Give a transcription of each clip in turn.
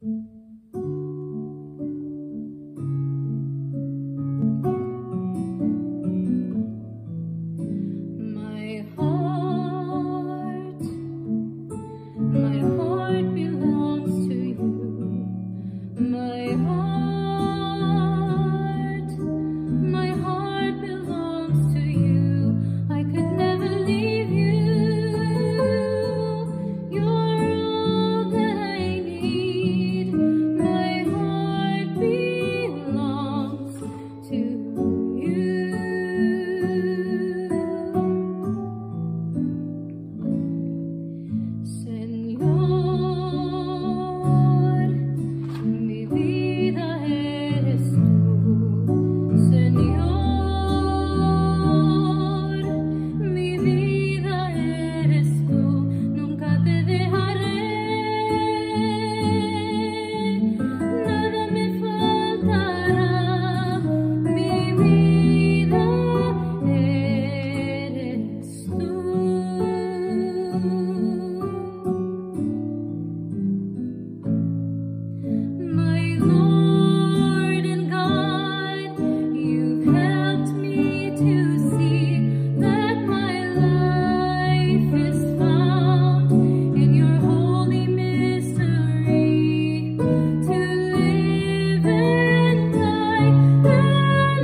My heart belongs to you. My heart belongs to you. I could never leave you. You're all that I need. My heart belongs to you. Señor, mi vida eres tú. Señor, mi vida eres tú. Nunca te dejaré. Nada me faltará. Mi vida eres tú. My Lord and God, you've helped me to see that my life is found in your holy mystery. To live and die and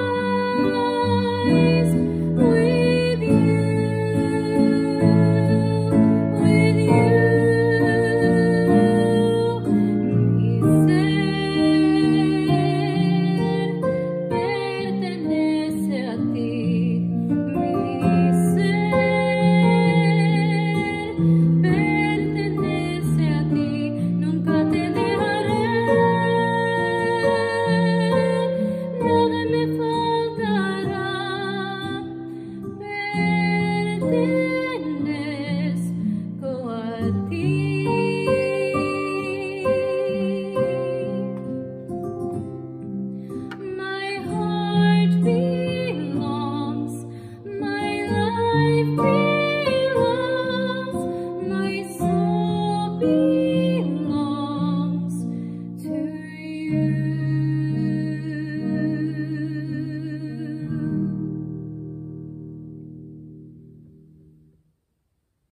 rise with you, with you. Pertenece a ti, mi ser pertenece a ti, nunca te dejaré, nada me faltará, pertenece